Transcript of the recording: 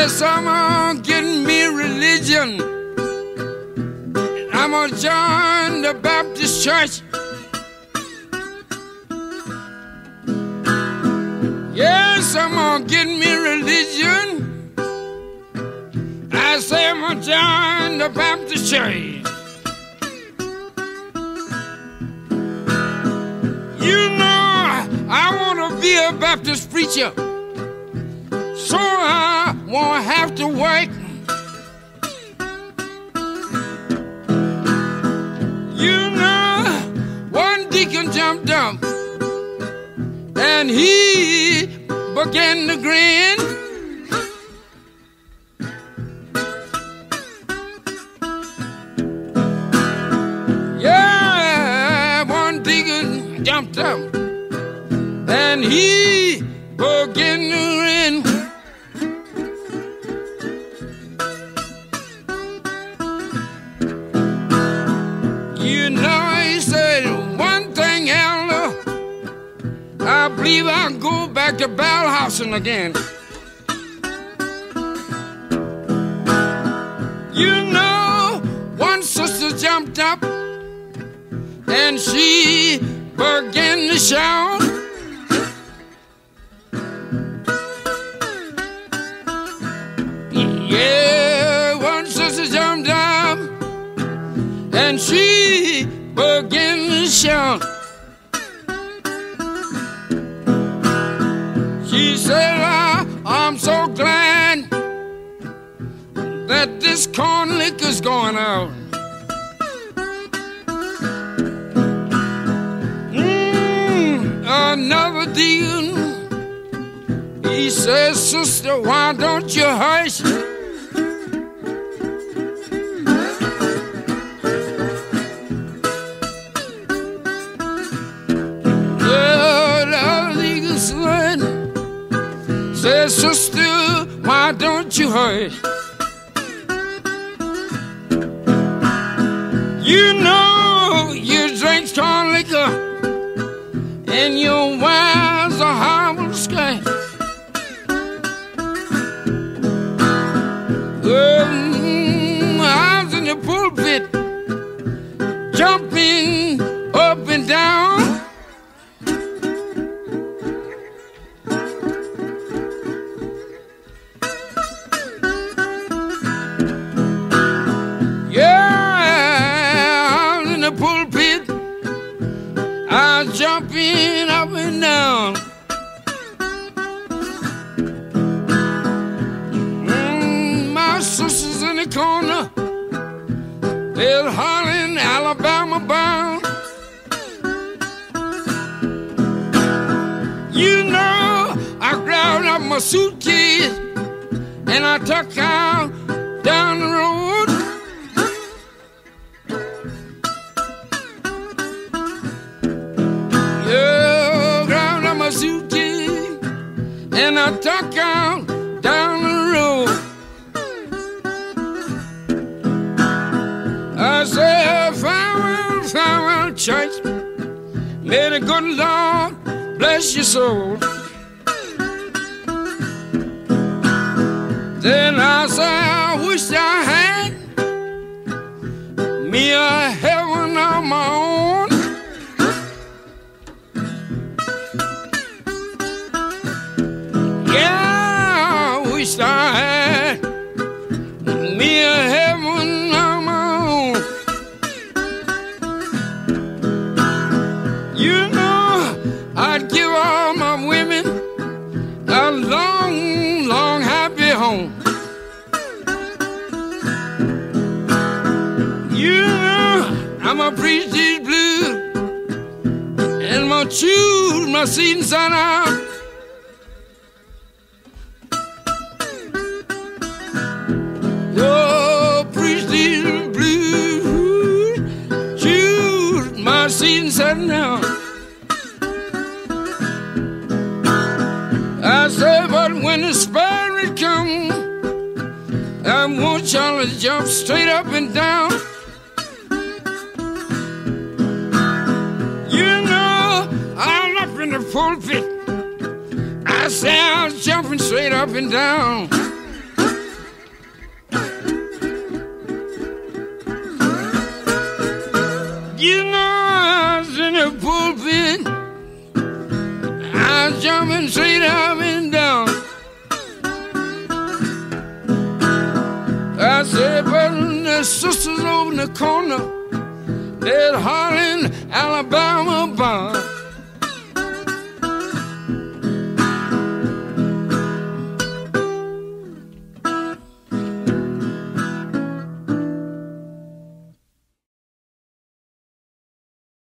Yes, I'm gonna get me religion. I'm gonna join the Baptist church. Yes, I'm gonna get me religion. I say I'm gonna join the Baptist church. You know, I wanna be a Baptist preacher, so I won't have to work. You know, one deacon jumped up and he began to grin. Yeah, one deacon jumped up and he began to grin. You know, he said, one thing, Elder, I believe I'll go back to Ballhausen again. You know, one sister jumped up and she began to shout. Yeah, one sister jumped up and she began to shout. She said, I'm so glad that this corn liquor's going out. Another deacon, he says, sister, why don't you hush? Says, sister, why don't you hush? You know you drink strong liquor and your wives are horrible sky. I was in the pulpit jumping up and down. Jumping up and down. My sisters in the corner, they're hollering Alabama bound. You know, I grabbed up my suitcase and I took out down the road. Suitcase and I took out down the road. I said, farewell, farewell, church. May the good Lord bless your soul. Then I said, I wish I had me a heaven of my own. I had me a heaven of my own. You know, I'd give all my women a long, long, happy home. You know, I'm a preach these blues and I'm gonna choose my seat and sign out. Oh, preach these blues, choose my seat and sit down. I said, but when the Spirit comes, I want y'all to jump straight up and down. You know, I'm up in the pulpit. I say I was jumping straight up and down. You know I was in the pulpit, I was jumping straight up and down. I said, but the sisters over in the corner, they're hollering Alabama bound.